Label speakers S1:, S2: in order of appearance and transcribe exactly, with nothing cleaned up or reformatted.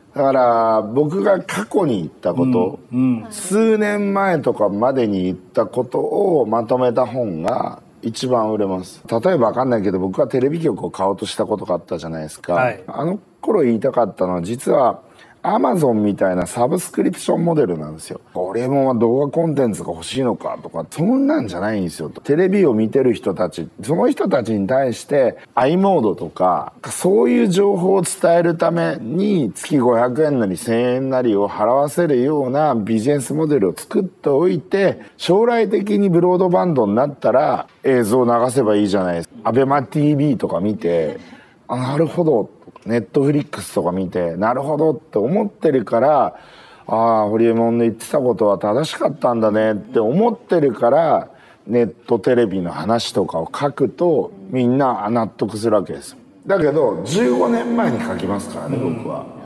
S1: だから僕が過去に言ったこと、うんうん、数年前とかまでに言ったことをまとめた本が一番売れます。例えば分かんないけど、僕はテレビ局を買おうとしたことがあったじゃないですか、はい、あの頃言いたかったのは、実はアマゾンみたいなサブスクリプションモデルなんですよ。俺も動画コンテンツが欲しいのかとか、そんなんじゃないんですよ。テレビを見てる人たち、その人たちに対して i モードとかそういう情報を伝えるために月ごひゃくえんなりせんえんなりを払わせるようなビジネスモデルを作っておいて、将来的にブロードバンドになったら映像を流せばいいじゃないですか。アベマ ティービー とか見て、あ、なるほど、ネットフリックスとか見てなるほどって思ってるから、ああホリエモンの言ってたことは正しかったんだねって思ってるから、ネットテレビの話とかを書くとみんな納得するわけです。だけどじゅうごねんまえに書きますからね、僕は。